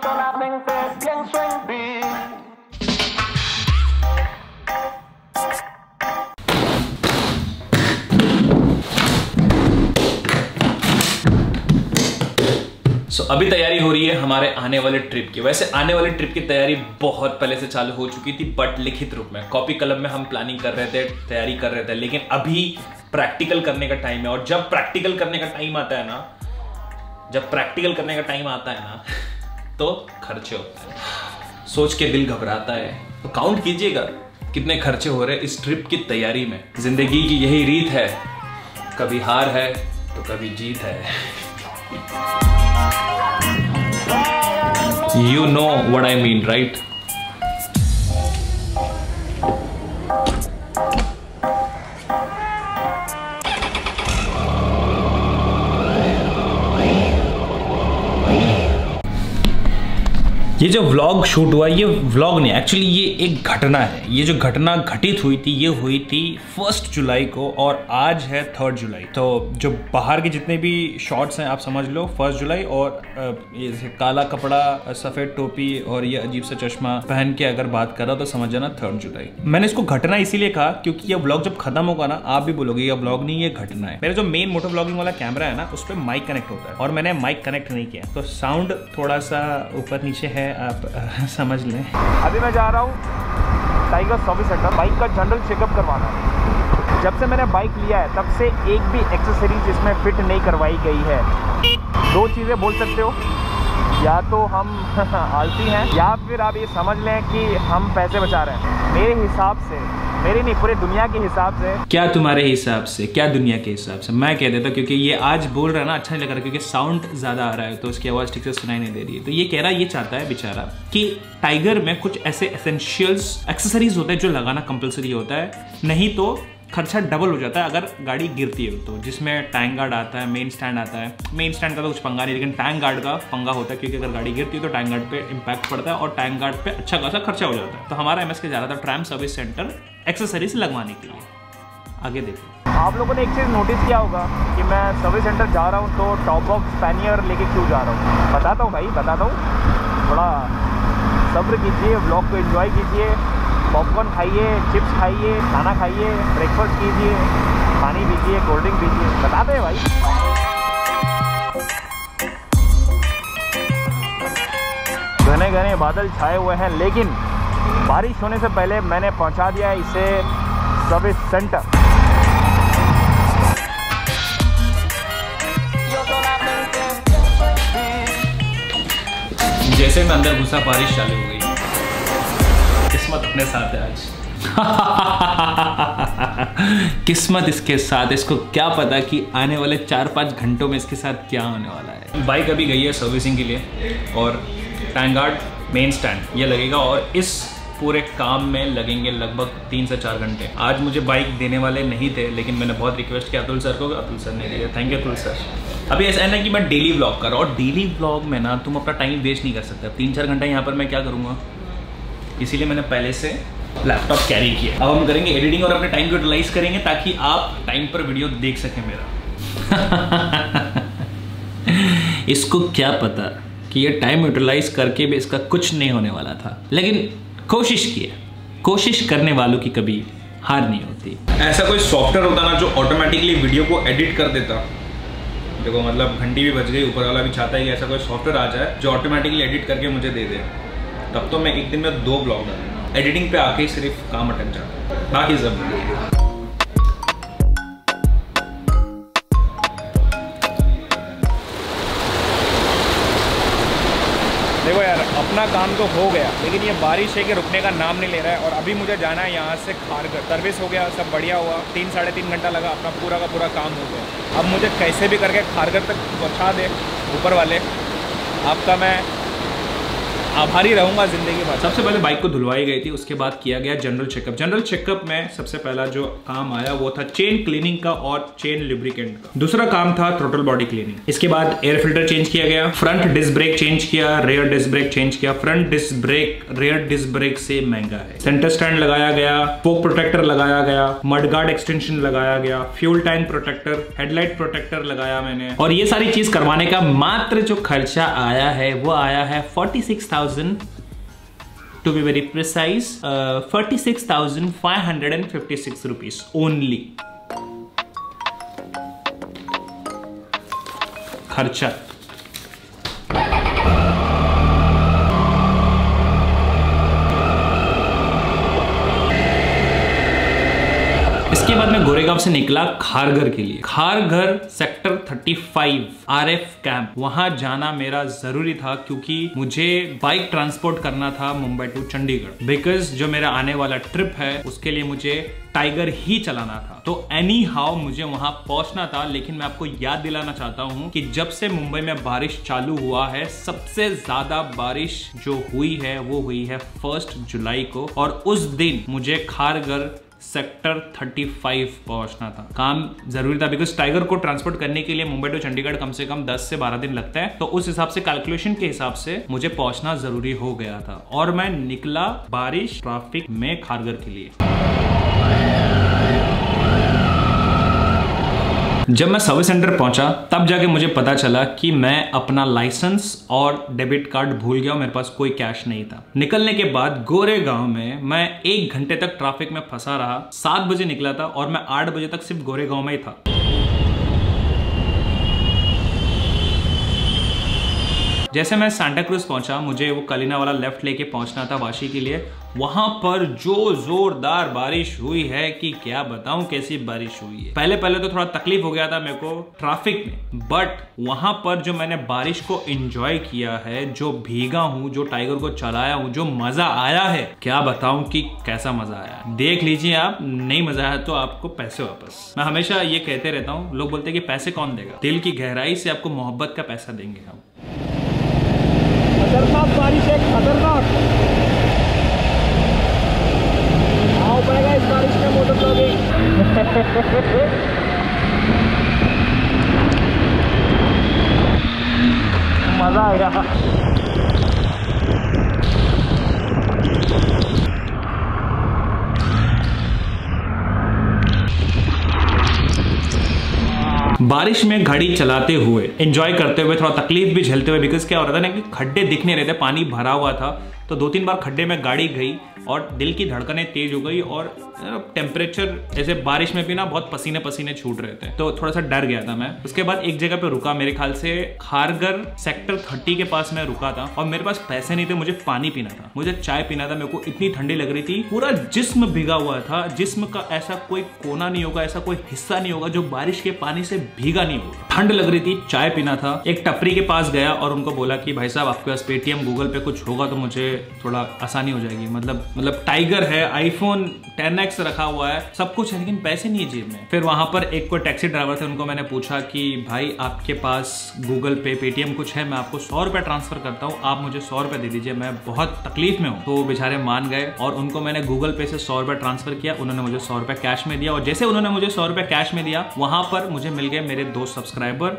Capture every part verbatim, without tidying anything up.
सो so, अभी तैयारी हो रही है हमारे आने वाले ट्रिप की। वैसे आने वाले ट्रिप की तैयारी बहुत पहले से चालू हो चुकी थी, बट लिखित रूप में कॉपी कलम में हम प्लानिंग कर रहे थे, तैयारी कर रहे थे, लेकिन अभी प्रैक्टिकल करने का टाइम है। और जब प्रैक्टिकल करने का टाइम आता है ना जब प्रैक्टिकल करने का टाइम आता है ना तो खर्चे होते हैं। सोच के दिल घबराता है। तो काउंट कीजिएगा कितने खर्चे हो रहे हैं इस ट्रिप की तैयारी में। जिंदगी की यही रीत है, कभी हार है तो कभी जीत है। You know what I mean, right? ये जो व्लॉग शूट हुआ, ये व्लॉग नहीं, एक्चुअली ये एक घटना है। ये जो घटना घटित हुई थी ये हुई थी फर्स्ट जुलाई को और आज है थर्ड जुलाई। तो जो बाहर के जितने भी शॉट्स हैं आप समझ लो फर्स्ट जुलाई, और ये काला कपड़ा, सफेद टोपी और ये अजीब सा चश्मा पहन के अगर बात कर रहा तो समझ जाना थर्ड जुलाई। मैंने इसको घटना इसीलिए कहा क्योंकि ये व्लॉग जब खत्म होगा ना आप भी बोलोगे ये व्लॉग नहीं ये घटना है। मेरा जो मेन मोटो व्लॉगिंग वाला कैमरा है ना उस पर माइक कनेक्ट होता है और मैंने माइक कनेक्ट नहीं किया, तो साउंड थोड़ा सा ऊपर नीचे है, आप आ, समझ लें। अभी मैं जा रहा हूँ टाइगर सर्विस सेंटर, बाइक का जनरल चेकअप करवाना है। जब से मैंने बाइक लिया है तब से एक भी एक्सेसरीज इसमें फिट नहीं करवाई गई है। दो चीज़ें बोल सकते हो, या तो हम आलसी हैं या फिर आप ये समझ लें कि हम पैसे बचा रहे हैं। मेरे हिसाब से, मेरी नहीं पूरी दुनिया के हिसाब से। क्या तुम्हारे हिसाब से, क्या दुनिया के हिसाब से? मैं कह देता क्योंकि ये आज बोल रहा है ना अच्छा नहीं लग रहा क्योंकि साउंड ज्यादा आ रहा है तो उसकी आवाज ठीक से सुनाई नहीं दे रही है। तो ये कह रहा है, ये चाहता है बेचारा कि टाइगर में कुछ ऐसे एसेंशियल्स एक्सेसरीज होते हैं जो लगाना कंपलसरी होता है, नहीं तो खर्चा डबल हो जाता है अगर गाड़ी गिरती है तो। जिसमें टैंक गार्ड आता है, मेन स्टैंड आता है। मेन स्टैंड का तो कुछ पंगा नहीं, लेकिन टैंक गार्ड का पंगा होता है क्योंकि अगर गाड़ी गिरती है तो टैंक गार्ड पे इम्पैक्ट पड़ता है और टैंक गार्ड पे अच्छा खासा खर्चा हो जाता है। तो हमारा एमएस के जा रहा था ट्रैम सर्विस सेंटर एक्सेसरीज लगवाने के लिए। आगे देखो। आप लोगों ने एक चीज़ नोटिस किया होगा कि मैं सर्विस सेंटर जा रहा हूँ तो टॉप बॉक्स पैनियर लेके क्यों जा रहा हूँ। बताता हूँ भाई, बताता हूँ। थोड़ा सब्र कीजिए, व्लॉग को एंजॉय कीजिए, पॉपकॉर्न खाइए, चिप्स खाइए, खाना खाइए, ब्रेकफास्ट कीजिए, पानी पीजिए, कोल्ड ड्रिंक पीजिए। बताते हैं भाई। घने घने बादल छाए हुए हैं, लेकिन बारिश होने से पहले मैंने पहुंचा दिया है इसे सर्विस सेंटर। जैसे मैं अंदर घुसा बारिश चालू हो गई। किस्मत अपने साथ है आज। किस्मत इसके साथ। इसको क्या पता कि आने वाले चार पाँच घंटों में इसके साथ क्या होने वाला है। बाइक अभी गई है सर्विसिंग के लिए और टैंक गार्ड, मेन स्टैंड ये लगेगा और इस पूरे काम में लगेंगे लगभग तीन से चार घंटे। आज मुझे बाइक देने वाले नहीं थे लेकिन मैंने बहुत रिक्वेस्ट किया अतुल सर को, अतुल सर ने दिया। Thank you Atul sir. अभी ऐसा है ना कि मैं डेली व्लॉग कर रहा हूँ और डेली व्लॉग में ना तुम अपना टाइम वेस्ट नहीं कर सकते। तीन चार घंटा यहाँ पर मैं क्या करूँगा, इसीलिए मैंने पहले से लैपटॉप कैरी किया। अब हम करेंगे एडिटिंग और अपने टाइम को यूटिलाइज करेंगे ताकि आप टाइम पर वीडियो देख सकें मेरा। इसको क्या पता कि ये टाइम यूटिलाइज करके भी इसका कुछ नहीं होने वाला था, लेकिन कोशिश की है। कोशिश करने वालों की कभी हार नहीं होती। ऐसा कोई सॉफ्टवेयर होता ना जो ऑटोमेटिकली वीडियो को एडिट कर देता। देखो मतलब घंटी भी बज गई, ऊपर वाला भी चाहता है कि ऐसा कोई सॉफ्टवेयर आ जाए जो ऑटोमेटिकली एडिट करके मुझे दे दे, तब तो मैं एक दिन में दो ब्लॉग डाल दूंगा। एडिटिंग पे आके सिर्फ काम अटक जाता है, बाकी सब देखो यार, अपना काम तो हो गया लेकिन ये बारिश है कि रुकने का नाम नहीं ले रहा है। और अभी मुझे जाना है यहाँ से खारघर। सर्विस हो गया, सब बढ़िया हुआ, तीन साढ़े तीन घंटा लगा, अपना पूरा का पूरा काम हो गया। अब मुझे कैसे भी करके खारघर तक पहुँचा दे ऊपर वाले। आपका मैं आभारी रहूंगा जिंदगी भर। सबसे पहले बाइक को धुलवाई गई थी, उसके बाद किया गया जनरल चेकअप। जनरल चेकअप में सबसे पहला जो काम आया वो था चेन क्लीनिंग का और चेन लुब्रिकेंट का। दूसरा काम था थ्रोटल बॉडी क्लीनिंग। इसके बाद एयर फिल्टर चेंज किया गया, फ्रंट डिस्क ब्रेक चेंज किया, रेयर डिस्क ब्रेक चेंज किया। Front disc brake rear disc brake से महंगा है। सेंटर स्टैंड लगाया गया, फोक प्रोटेक्टर लगाया गया, मडगार्ड एक्सटेंशन लगाया गया, fuel tank protector, headlight protector लगाया मैंने। और ये सारी चीज करवाने का मात्र जो खर्चा आया है वो आया है forty six thousand, to be very precise forty six thousand five hundred and fifty six rupees only खर्चा। इसके बाद मैं गोरेगांव से निकला खारघर के लिए। Kharghar sector thirty five RF camp, वहां जाना मेरा जरूरी था क्योंकि मुझे बाइक ट्रांसपोर्ट करना था मुंबई टू चंडीगढ़। बिकॉज जो मेरा आने वाला ट्रिप है उसके लिए मुझे टाइगर ही चलाना था, तो एनी हाउ मुझे वहां पहुंचना था। लेकिन मैं आपको याद दिलाना चाहता हूं कि जब से मुंबई में बारिश चालू हुआ है, सबसे ज्यादा बारिश जो हुई है वो हुई है फर्स्ट जुलाई को, और उस दिन मुझे खारघर सेक्टर थर्टी फाइव पहुंचना था। काम जरूरी था बिकॉज टाइगर को ट्रांसपोर्ट करने के लिए मुंबई टू चंडीगढ़ कम से कम दस से बारह दिन लगता है, तो उस हिसाब से कैलकुलेशन के हिसाब से मुझे पहुंचना जरूरी हो गया था। और मैं निकला बारिश ट्रैफिक में खारघर के लिए। जब मैं सर्विस सेंटर पहुंचा तब जाके मुझे पता चला कि मैं अपना लाइसेंस और डेबिट कार्ड भूल गया, मेरे पास कोई कैश नहीं था। निकलने के बाद गोरेगांव में मैं एक घंटे तक ट्रैफिक में फंसा रहा। सात बजे निकला था और मैं आठ बजे तक सिर्फ गोरेगांव में ही था। जैसे मैं सांता क्रूज पहुंचा, मुझे वो कलिना वाला लेफ्ट लेके पहुंचना था वाशी के लिए। वहां पर जो जोरदार बारिश हुई है कि क्या बताऊं कैसी बारिश हुई है। पहले पहले तो थोड़ा तकलीफ हो गया था मेरे को ट्रैफिक में, बट वहां पर जो मैंने बारिश को एंजॉय किया है, जो भीगा हूं, जो टाइगर को चलाया हूं, जो मजा आया है, क्या बताऊं कि कैसा मजा आया। देख लीजिए आप, नहीं मजा आया तो आपको पैसे वापस। मैं हमेशा ये कहते रहता हूँ, लोग बोलते हैं कि पैसे कौन देगा, दिल की गहराई से आपको मोहब्बत का पैसा देंगे हम। खतरनाक बारिश है, खतरनाक। आओ पड़ेगा इस बारिश में मोटर ब्लॉगिंग। मजा आएगा। बारिश में गाड़ी चलाते हुए, एंजॉय करते हुए, थोड़ा तकलीफ भी झेलते हुए, बिकॉज क्या हो रहा था ना कि खड्डे दिख नहीं रहे थे, पानी भरा हुआ था, तो दो तीन बार खड्डे में गाड़ी गई और दिल की धड़कनें तेज हो गई और टेम्परेचर ऐसे बारिश में भी ना बहुत पसीने पसीने छूट रहे थे, तो थोड़ा सा डर गया था मैं। उसके बाद एक जगह पे रुका, मेरे ख्याल से खारघर सेक्टर थर्टी के पास मैं रुका था और मेरे पास पैसे नहीं थे, मुझे पानी पीना था, मुझे चाय पीना था। मेरे को इतनी ठंडी लग रही थी, पूरा जिस्म भीगा हुआ था। जिस्म का ऐसा कोई कोना नहीं होगा, ऐसा कोई हिस्सा नहीं होगा जो बारिश के पानी से भीगा नहीं होगा। ठंड लग रही थी, चाय पीना था। एक टपरी के पास गया और उनको बोला कि भाई साहब आपके पास पेटीएम गूगल पे कुछ होगा तो मुझे थोड़ा आसानी हो जाएगी। मतलब मतलब टाइगर है, आईफोन टेन एक्स रखा हुआ है, सब कुछ है, लेकिन पैसे नहीं है जेब में। फिर वहां पर एक कोई टैक्सी ड्राइवर थे, उनको मैंने पूछा कि भाई आपके पास गूगल पे पेटीएम कुछ है, मैं आपको सौ रुपए ट्रांसफर करता हूँ, आप मुझे सौ रुपए दे दीजिए, मैं बहुत तकलीफ में हूँ। तो बेचारे मान गए और उनको मैंने गूगल पे से सौ रुपए ट्रांसफर किया, उन्होंने मुझे सौ रुपए कैश में दिया। और जैसे उन्होंने मुझे सौ रुपए कैश में दिया, वहां पर मुझे मिल गए मेरे दो सब्सक्राइबर।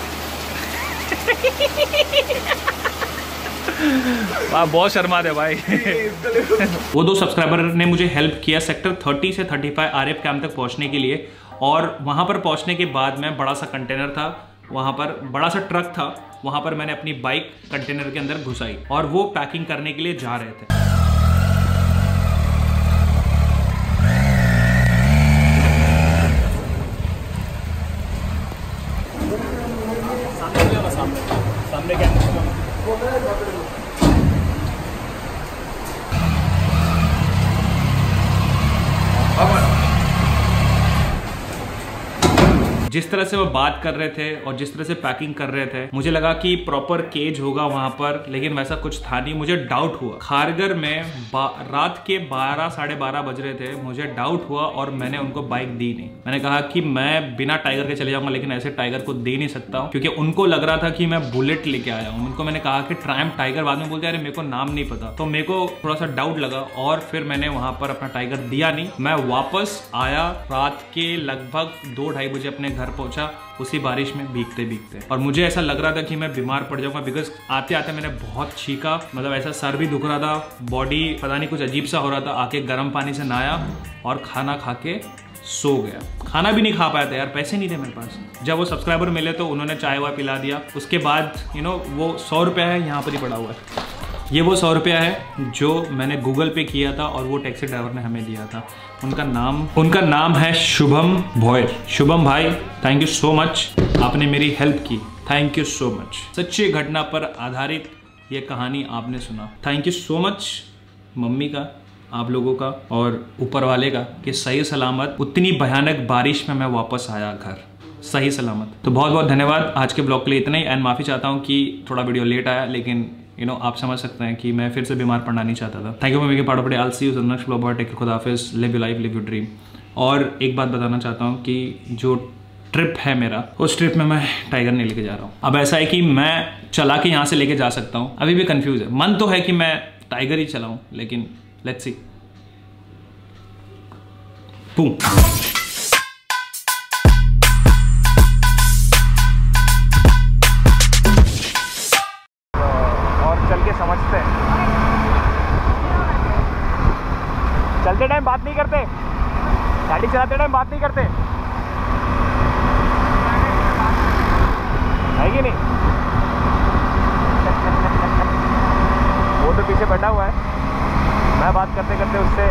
बहुत शर्मा दे भाई। वो दो सब्सक्राइबर ने मुझे हेल्प किया सेक्टर थर्टी से थर्टी फाइव आरएफ कैंप तक पहुंचने के लिए। और वहां पर पहुंचने के बाद में बड़ा सा कंटेनर था, वहां पर बड़ा सा ट्रक था, वहां पर मैंने अपनी बाइक कंटेनर के अंदर घुसाई और वो पैकिंग करने के लिए जा रहे थे। सामने क्या जिस तरह से वो बात कर रहे थे और जिस तरह से पैकिंग कर रहे थे, मुझे लगा कि प्रॉपर केज होगा वहां पर, लेकिन वैसा कुछ था नहीं। मुझे डाउट हुआ। खारगर में रात के बारह साढ़े बारह बज रहे थे, मुझे डाउट हुआ और मैंने उनको बाइक दी नहीं। मैंने कहा कि मैं बिना टाइगर के चले जाऊंगा, लेकिन ऐसे टाइगर को दे नहीं सकता हूँ, क्योंकि उनको लग रहा था कि मैं बुलेट लेके आया हूँ। उनको मैंने कहा कि ट्रायम्फ टाइगर, बाद में बोलते अरे मेरे को नाम नहीं पता, तो मेरे को थोड़ा सा डाउट लगा और फिर मैंने वहां पर अपना टाइगर दिया नहीं। मैं वापस आया रात के लगभग दो ढाई बजे अपने घर पहुंचा, उसी बारिश में भीगते भीगते, और मुझे ऐसा लग रहा था कि मैं बीमार पड़ जाऊंगा, बिकॉज आते आते मैंने बहुत छींका। मतलब ऐसा सर भी दुख रहा था, बॉडी पता नहीं कुछ अजीब सा हो रहा था। आके गर्म पानी से नहाया और खाना खा के सो गया। खाना भी नहीं खा पाया था यार, पैसे नहीं थे मेरे पास। जब वो सब्सक्राइबर मिले तो उन्होंने चाय वाय पिला दिया। उसके बाद यू नो वो सौ रुपया है, यहाँ पर ही पड़ा हुआ है। ये वो सौ रुपया है जो मैंने गूगल पे किया था और वो टैक्सी ड्राइवर ने हमें दिया था। उनका नाम उनका नाम है शुभम भोयर। शुभम भाई, थैंक यू सो मच, आपने मेरी हेल्प की, थैंक यू सो मच। सच्ची घटना पर आधारित ये कहानी आपने सुना, thank you so much mummy का, आप लोगों का और ऊपर वाले का कि सही सलामत उतनी भयानक बारिश में मैं वापस आया घर सही सलामत। तो बहुत बहुत धन्यवाद। आज के ब्लॉग के लिए इतना ही, एंड माफ़ी चाहता हूँ कि थोड़ा वीडियो लेट आया, लेकिन यू नो आप समझ सकते हैं कि मैं फिर से बीमार पड़ना नहीं चाहता था। Thank you for making part of it. I will see you in the next blog. Take care, खुदा हाफिज़, live your life, live your dream. और एक बात बताना चाहता हूँ कि जो ट्रिप है मेरा, उस ट्रिप में मैं टाइगर नहीं लेके जा रहा हूँ। अब ऐसा है कि मैं चला के यहाँ से लेके जा सकता हूँ, अभी भी कंफ्यूज है। मन तो है कि मैं टाइगर ही चलाऊँ, लेकिन लेट्स सी। बूम। समझते हैं, चलते टाइम बात नहीं करते, गाड़ी चलाते टाइम बात नहीं करते, है कि नहीं? वो तो पीछे बैठा हुआ है, मैं बात करते करते उससे